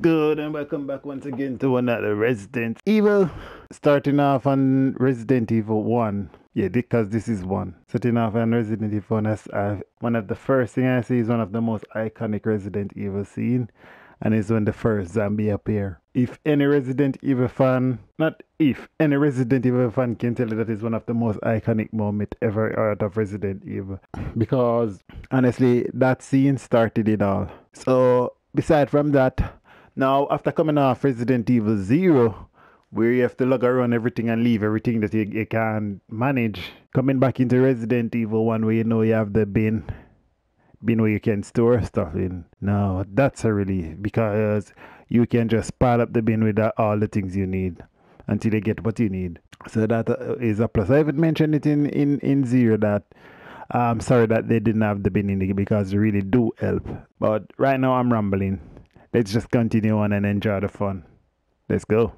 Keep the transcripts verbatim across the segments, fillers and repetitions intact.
good? And welcome back once again to another Resident Evil. Starting off on Resident Evil one. Yeah, because this is one. Starting off on Resident Evil one, as uh, one of the first thing I see is one of the most iconic Resident Evil scene. And it's when the first zombie appear. If any Resident Evil fan, not if, any Resident Evil fan can tell you that is one of the most iconic moments ever out of Resident Evil. Because, honestly, that scene started it all. So, beside from that, now after coming off Resident Evil zero, where you have to lug around everything and leave everything that you, you can manage, coming back into Resident Evil one where you know you have the bin, bin where you can store stuff in. Now that's a relief because you can just pile up the bin with all the things you need until you get what you need. So that is a plus. I haven't mentioned it in, in, in Zero that I'm sorry that they didn't have the bin in it because they really do help. But right now I'm rambling. Let's just continue on and enjoy the fun. Let's go.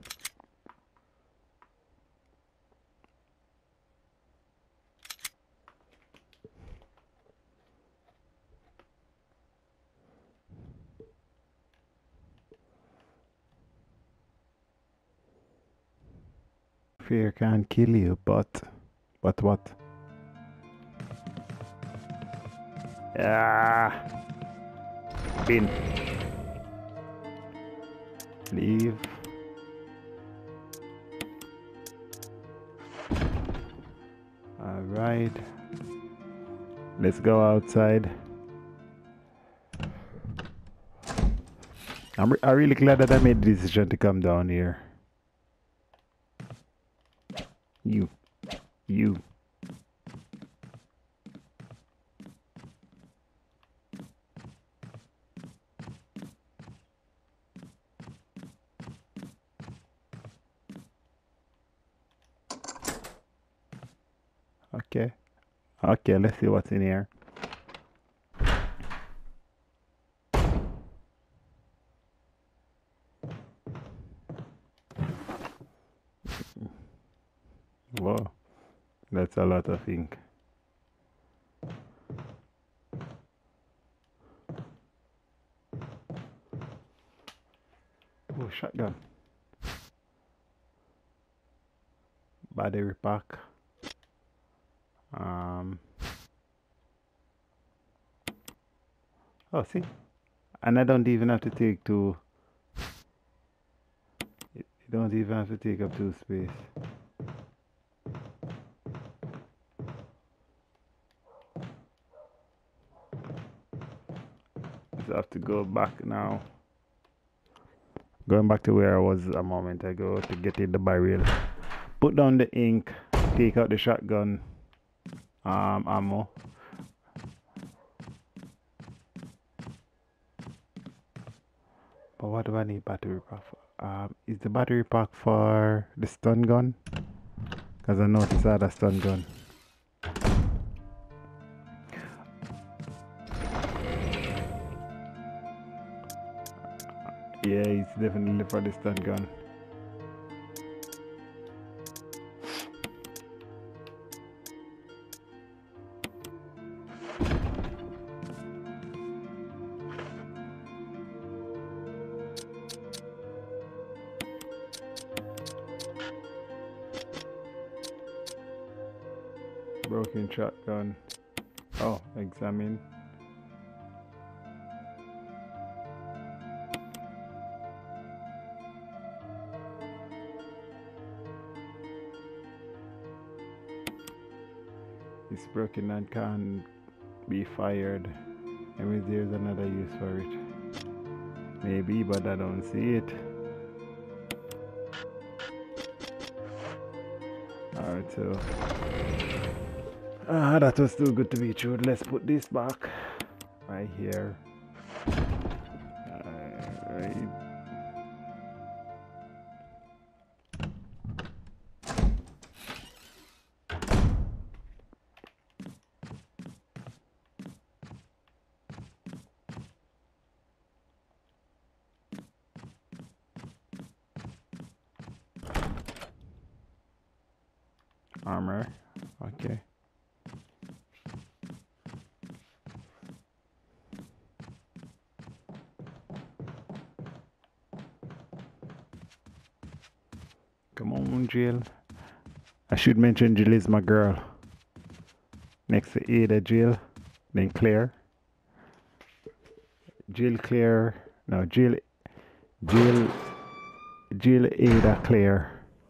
Fear can't kill you, but... But what? Ah! Bin. Leave. Alright. Let's go outside. I'm re I'm really glad that I made the decision to come down here. You. You. Okay. Okay, let's see what's in here. Whoa, that's a lot of ink. Oh, shotgun. Battery pack. Um. Oh, see, and I don't even have to take two. You don't even have to take up two space. I have to go back now. Going back to where I was a moment ago to get in the barrel. Put down the ink. Take out the shotgun um, ammo. But what do I need battery pack for? Um, is the battery pack for the stun gun? Because I noticed I had a stun gun. Yeah, it's definitely for the stun gun. Broken shotgun. Oh, examine. It's broken and can't be fired. I mean, there's another use for it. Maybe, but I don't see it. Alright, so... Ah, that was too good to be true. Let's put this back. Right here. Alright. Armor, okay. Come on, Jill. I should mention Jill is my girl. Next to Ada, Jill. Then Claire. Jill, Claire. No, Jill. Jill. Jill, Ada, Claire.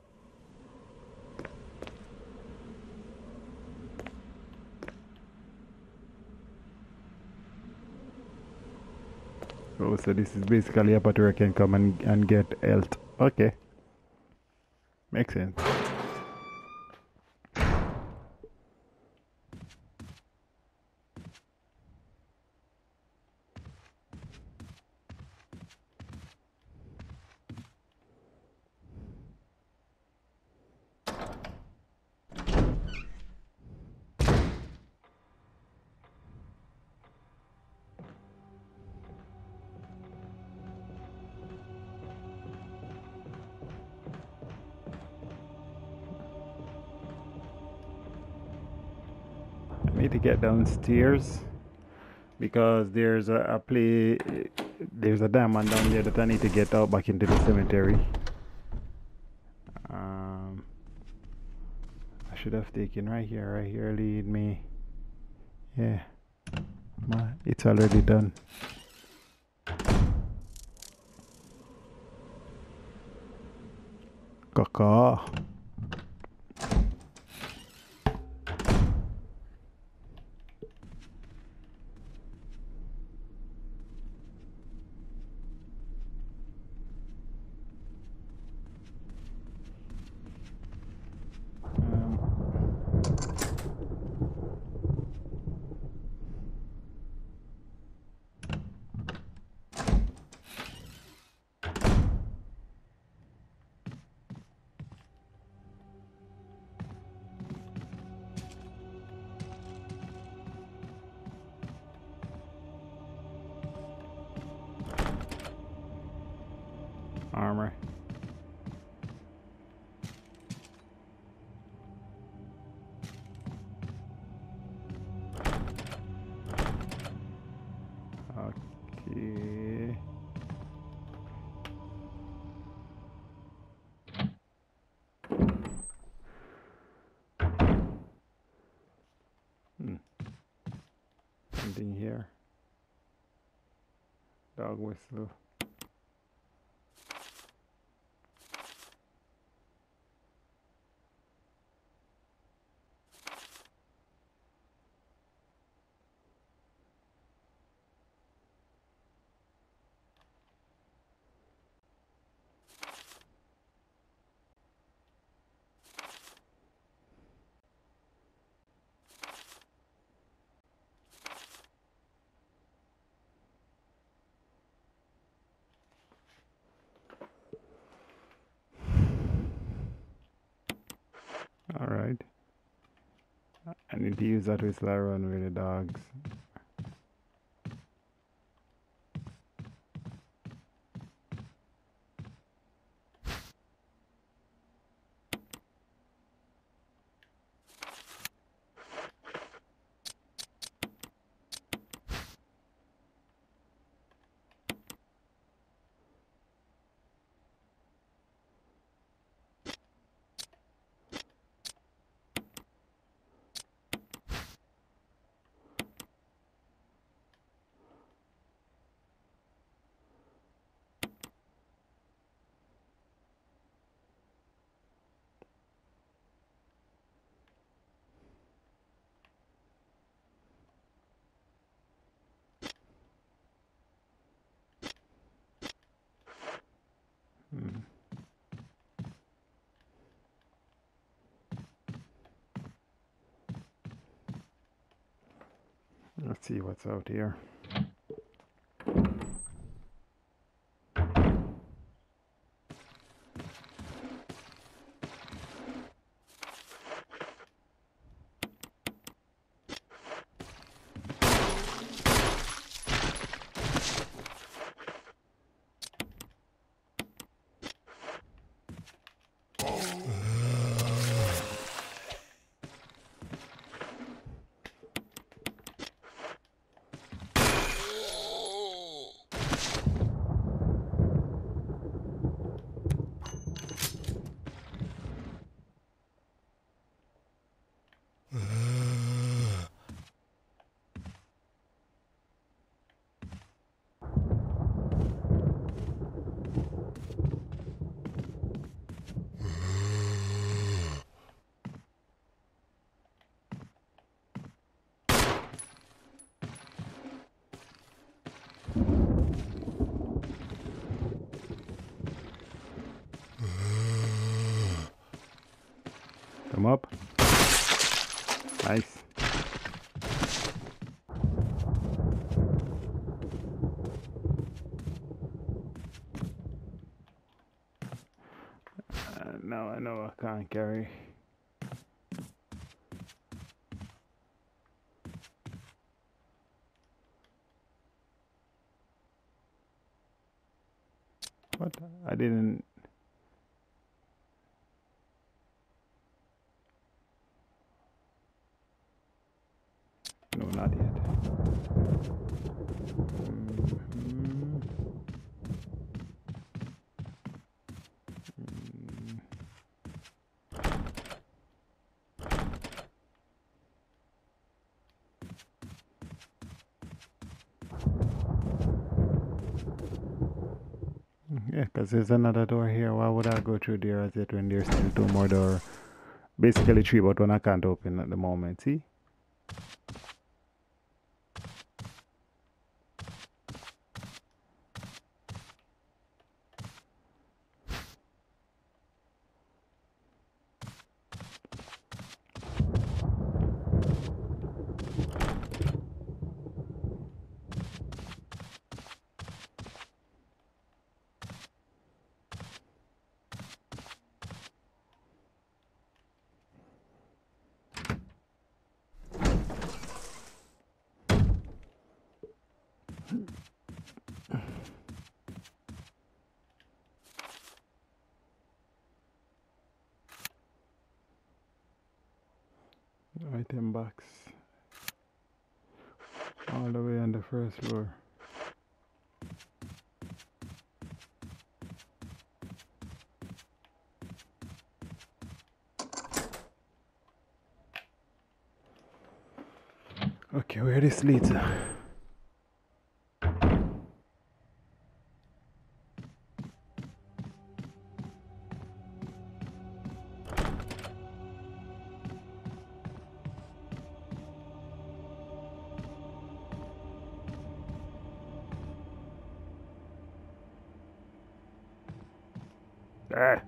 Oh, so this is basically a part where I can come and, and get health. Okay. Makes sense. Need to get downstairs because there's a, a play there's a diamond down there that I need to get out back into the cemetery. um, I should have taken right here. Right here lead me. Yeah, it's already done. Caca. Armor. Okay. Hmm. Something here. Dog whistle. All right. I need to use that whistle around with the dogs. Hmm. Let's see what's out here. Come up. Nice. Uh, no, I know I can't carry. What? I didn't. No, not yet. Mm-hmm. Mm. Yeah, because there's another door here. Why would I go through there as it when there's still two more doors? Basically three, but one I can't open at the moment. See? Item box. All the way on the first floor. Okay, where this leads? Ah.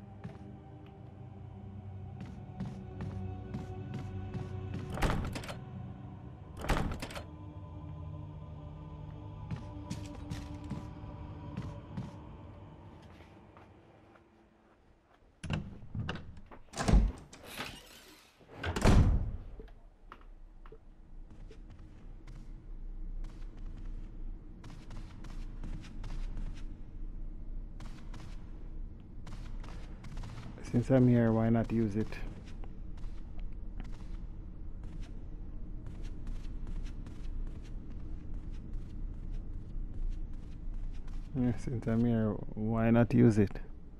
Since I'm here, why not use it? Yeah, since I'm here, why not use it?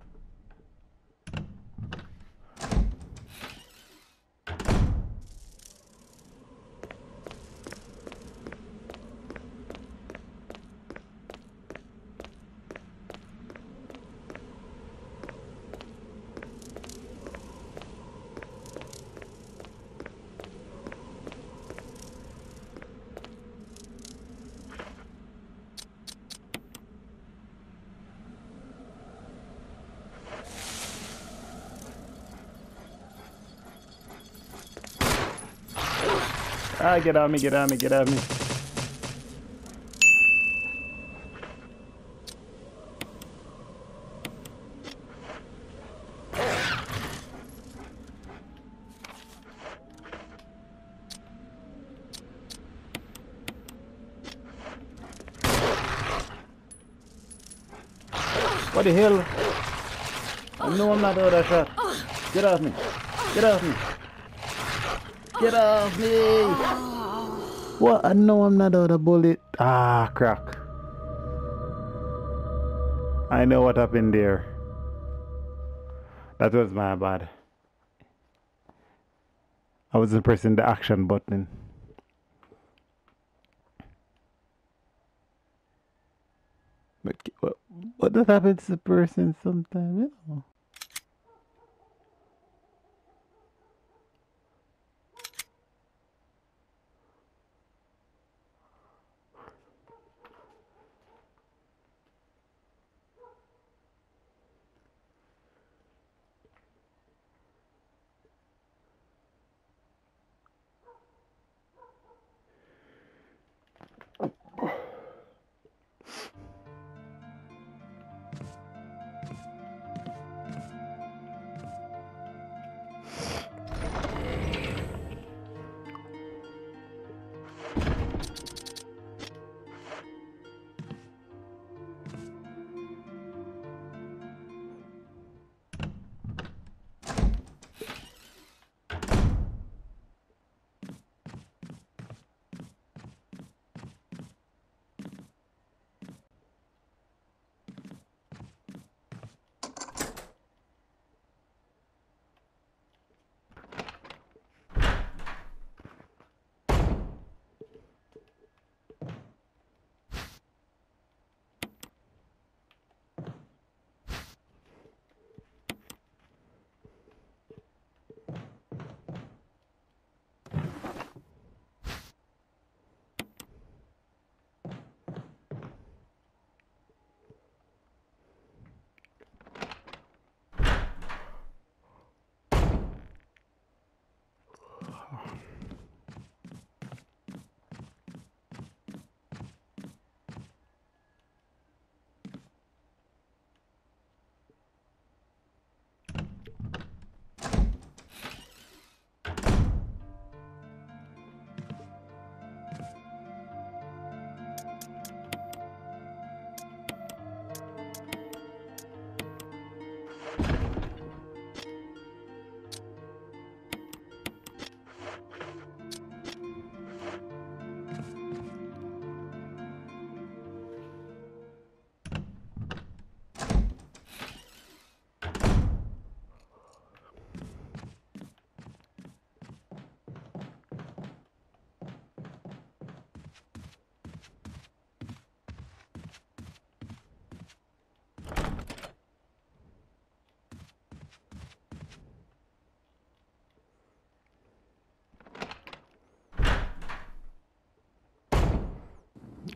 Ah, get on me, get on me, get on me. What the hell? I know I'm not out of shot. Get off me. Get off me. Get off me! What? I know I'm not out of bullet. Ah, crack. I know what happened there. That was my bad. I wasn't pressing the action button. But what, what does happen to the person sometimes, you know?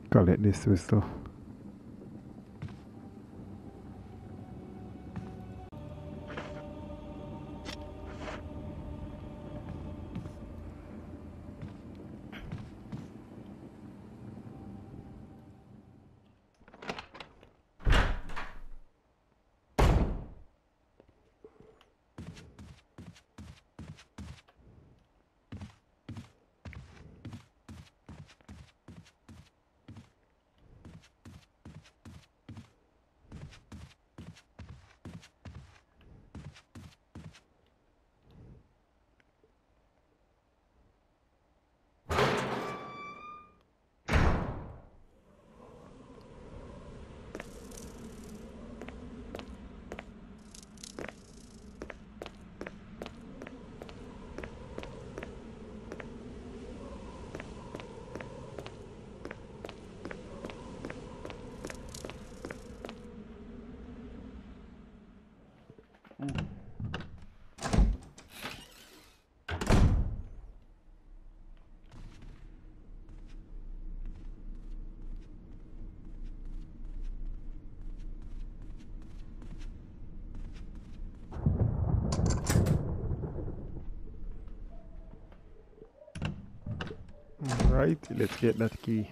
Collect this whistle. Right, let's get that key.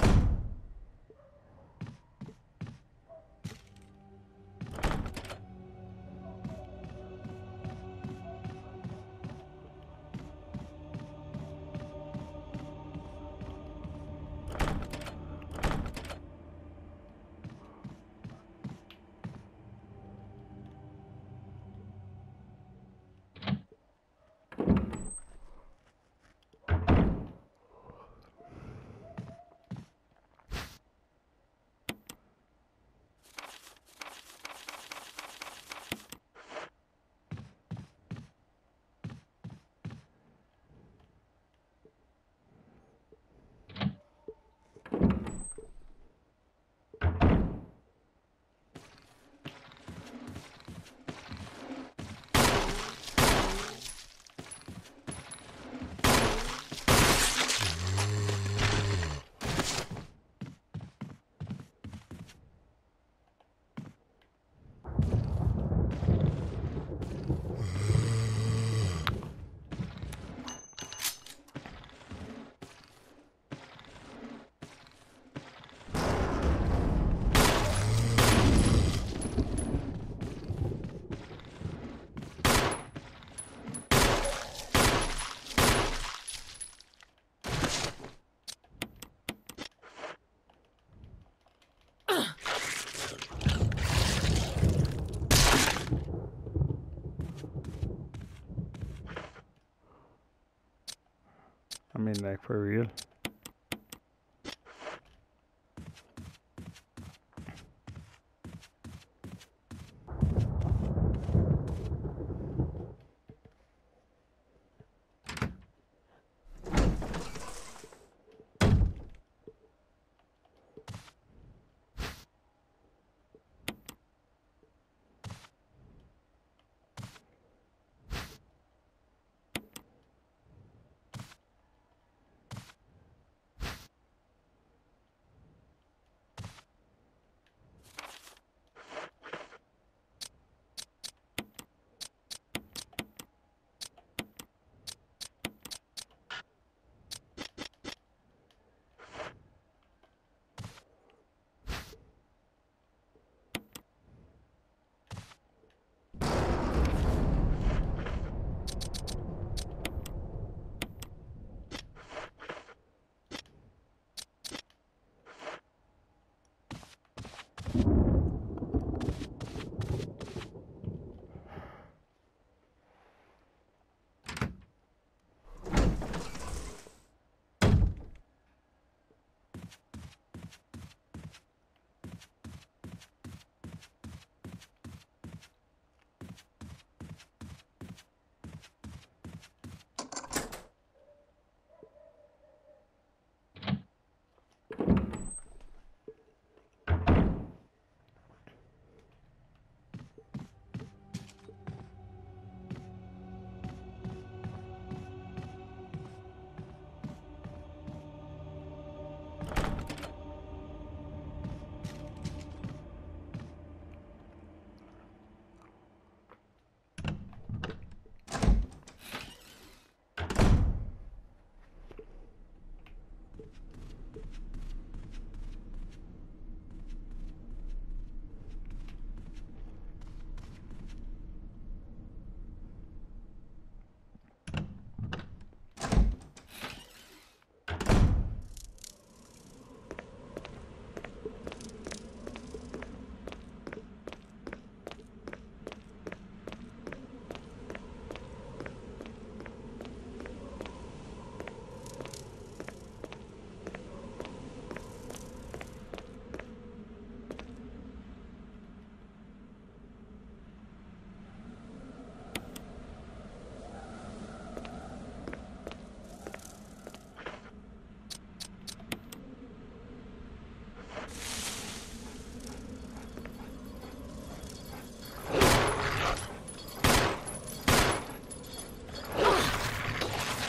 I mean, like, for real.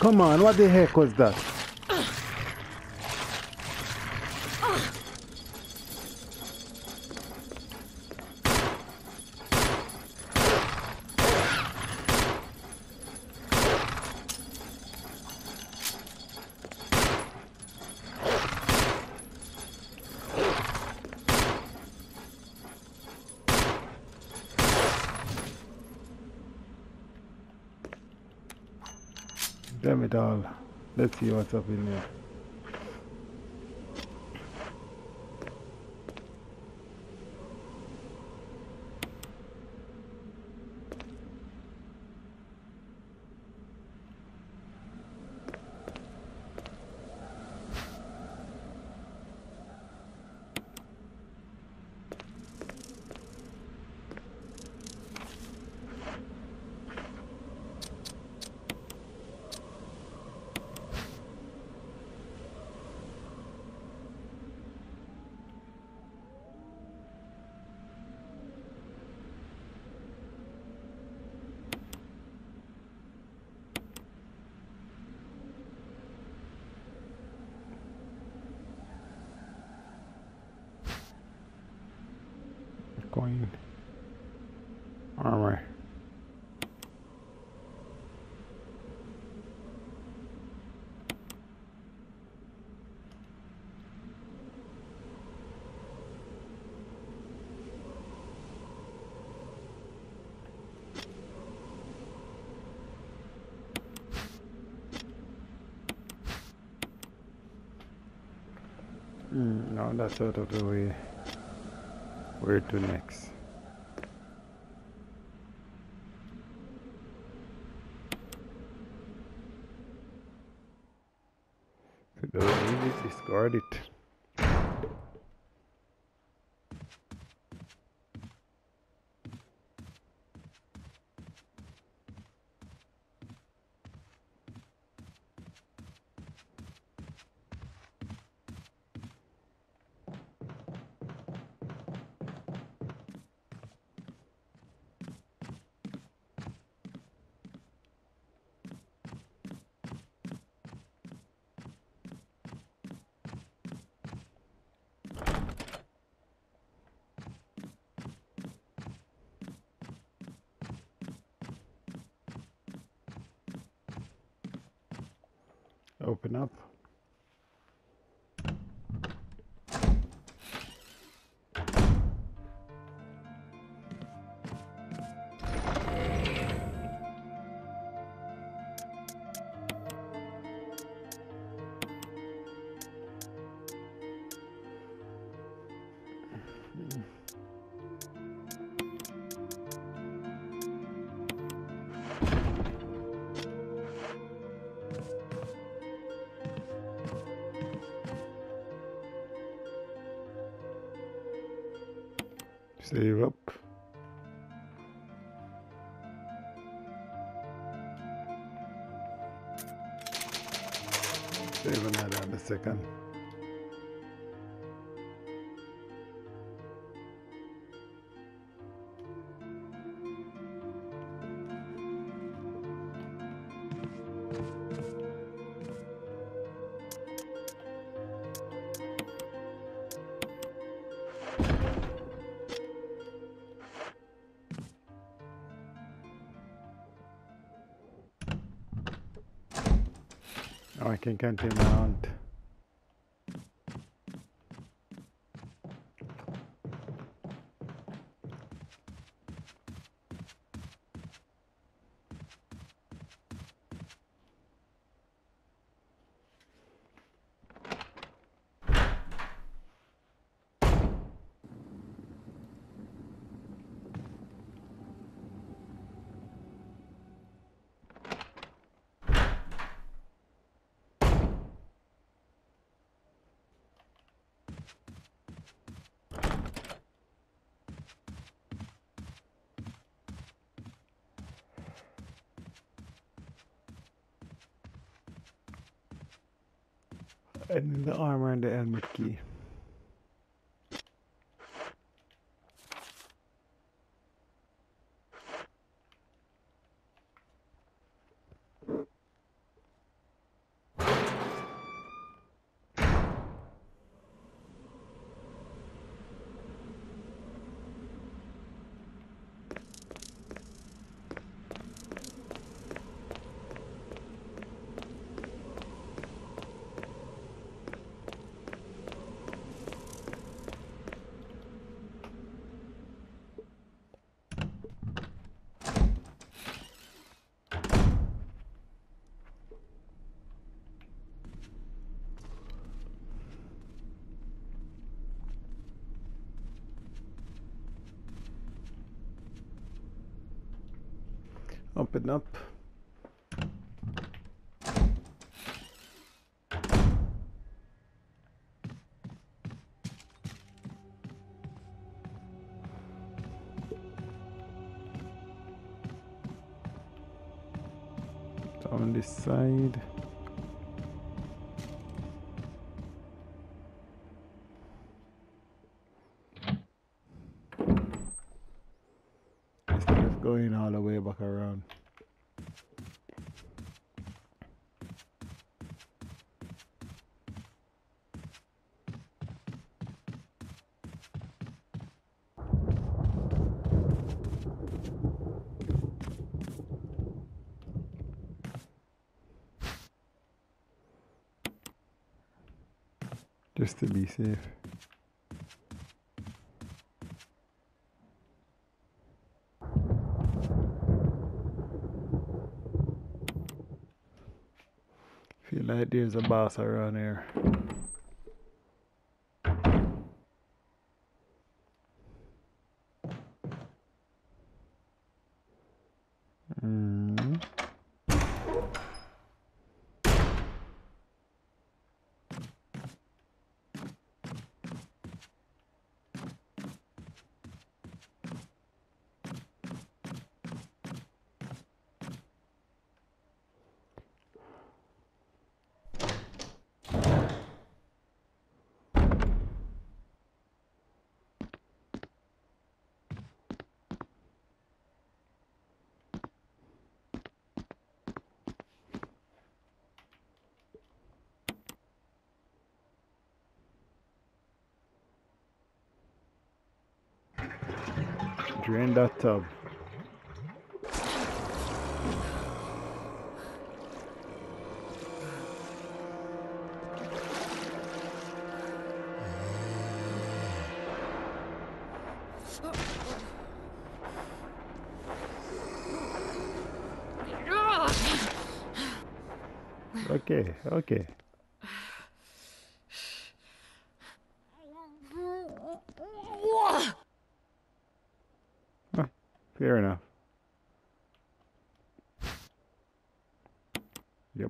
Come on, what the heck was that? Damn it all. Let's see what's up in there. Going armor. Mm, no, that's out of the way. Where to next? Don't need it, discard it. Open up. Save up. Save another in a second. Oh, I can continue my hunt. And the armor and the helmet key. Open up. On this side. Instead of going all the way back around. Just to be safe. Feel like there's a boss around here. Mm. Drain that tub. Okay, okay. Huh, fair enough. Yep.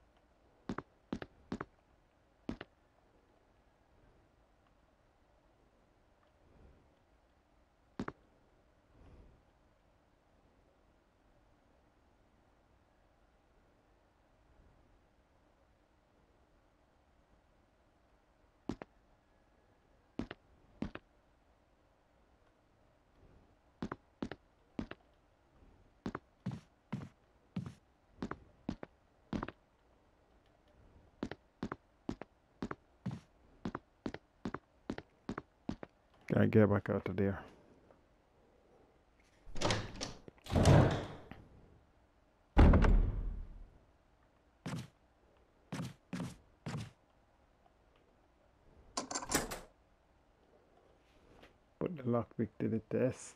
Gotta get back out of there. Put the lockpick to the test.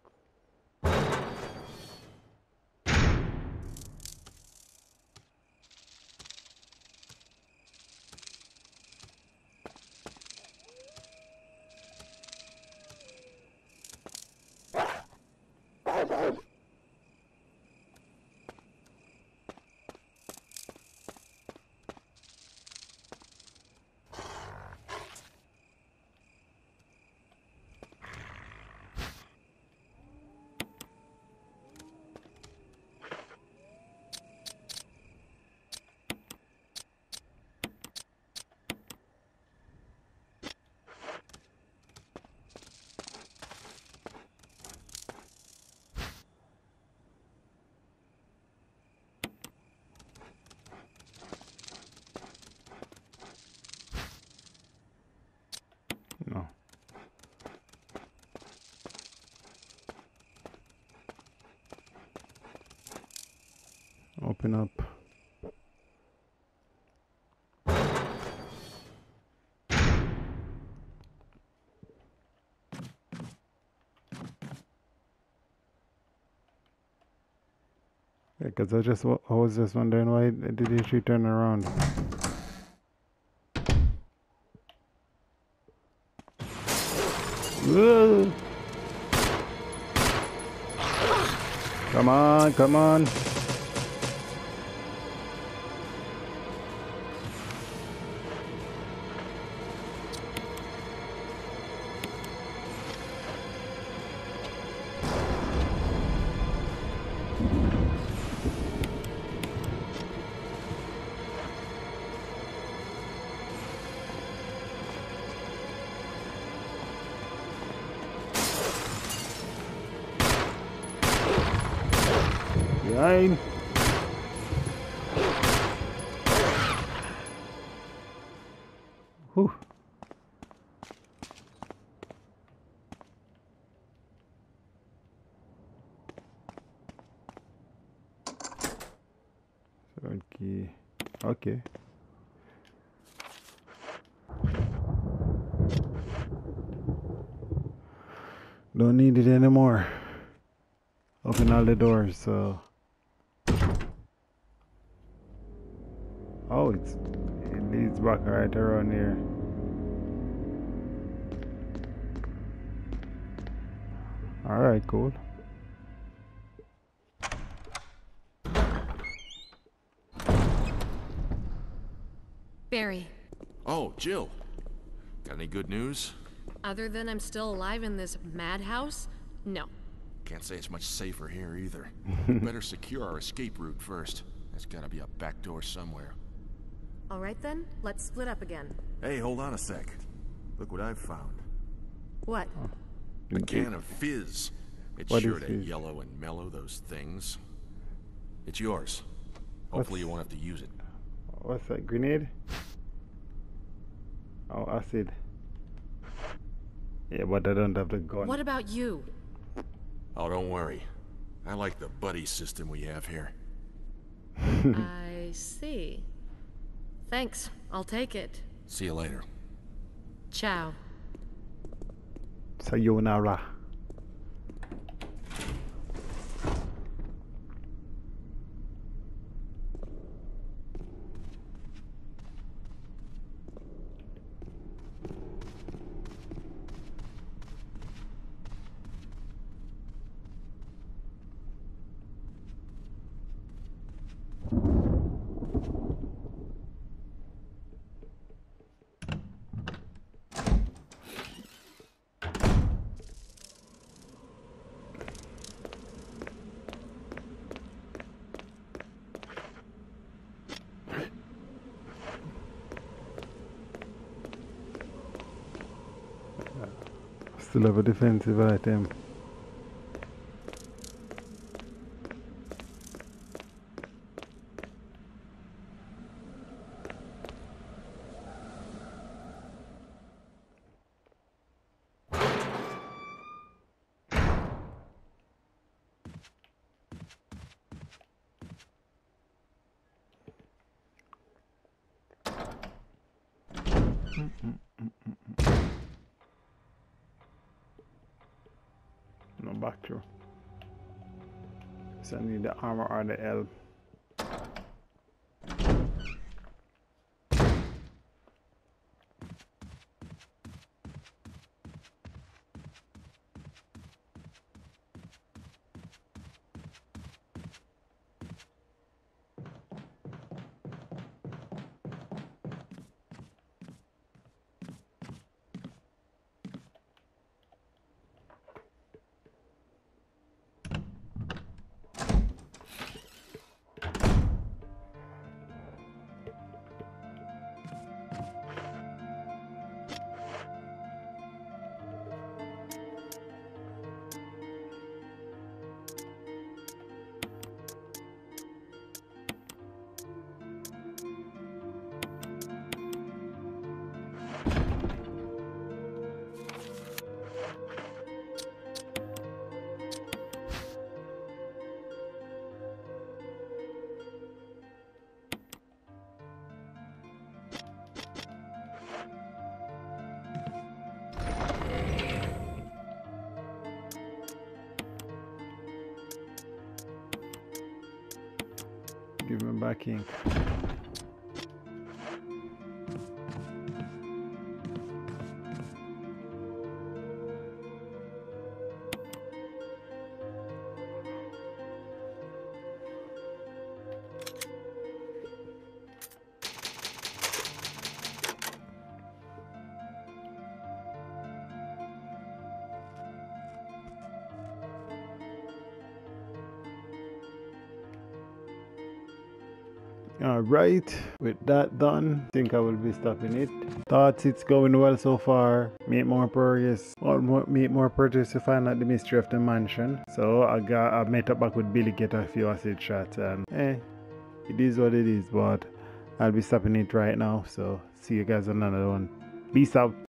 No. Open up. Yeah, because I just I was just wondering why did she turn around. Whoa. Come on, come on. Behind. Whew. Okay. Okay. Don't need it anymore. Open all the doors, so. Oh, it's it leads back right around here. Alright, cool. Barry. Oh, Jill. Got any good news? Other than I'm still alive in this madhouse? No. Can't say it's much safer here either. We better secure our escape route first. There's gotta be a back door somewhere. Alright then, let's split up again. Hey, hold on a sec. Look what I've found. What? A can of fizz. It's What sure is to fizz? yellow and mellow those things. It's yours. Hopefully you won't have to use it. What's that? Grenade? Oh, acid. Yeah, but I don't have the gun. What about you? Oh, don't worry. I like the buddy system we have here. I see. Thanks, I'll take it. See you later. Ciao. Sayonara. Still have a defensive item. No, back through. So I need the armor or the L. Give me back ink. Alright, with that done, I think I will be stopping it. Thoughts it's going well so far. Make more progress, or more, make more progress to find out the mystery of the mansion. So I got I met up back with Billy, get a few acid shots, and eh, it is what it is, but I'll be stopping it right now. So see you guys on another one. Peace out.